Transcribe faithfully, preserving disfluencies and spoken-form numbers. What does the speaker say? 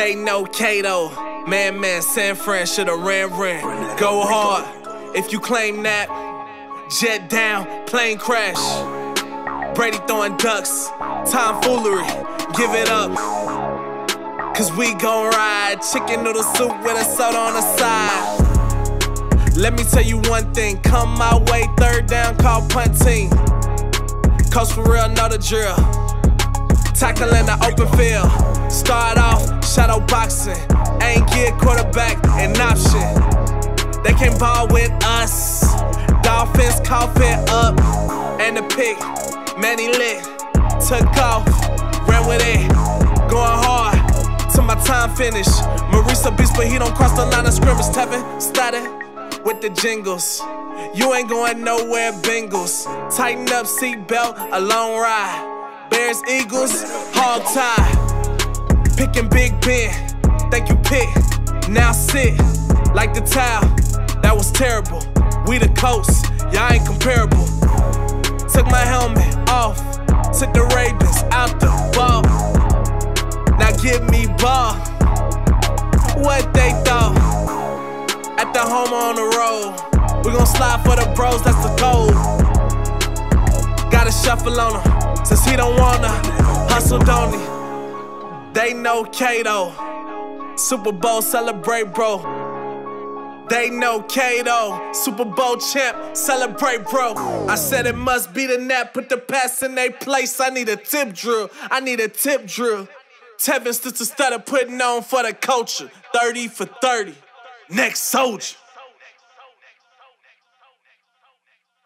They know Kato. Man, man, San Fran shoulda ran, ran. Go hard. If you claim that, jet down, plane crash. Brady throwing ducks, tomfoolery, give it up. Cause we gon' ride, chicken noodle soup with a soda on the side. Let me tell you one thing, come my way, third down, call punt team. Coach for real, know the drill. Tackle in the open field. Start off, shadow boxing. Ain't get quarterback an option. They can't ball with us. Dolphins cough it up. And the pick, man, he lit. Took off, ran with it. Going hard till my time finish. Maurice a beast, but he don't cross the line of scrimmage. Tevin, static with the jingles. You ain't going nowhere, Bengals. Tighten up, seatbelt, a long ride. Bears, Eagles, hog tie. Picking Big Ben, thank you, pick. Now sit like the towel. That was terrible. We the coast, y'all ain't comparable. Took my helmet off, took the Ravens out the ball. Now give me ball. What they thought? At the home or on the road, we gon' slide for the bros, that's the goal. Gotta shuffle on him, since he don't wanna hustle, don't he? They know Kato. Super Bowl celebrate, bro. They know Kato. Super Bowl champ, celebrate, bro. I said it must be the net, put the pass in their place. I need a tip drill, I need a tip drill. Tevin Stitzer started putting on for the culture. thirty for thirty, next soldier.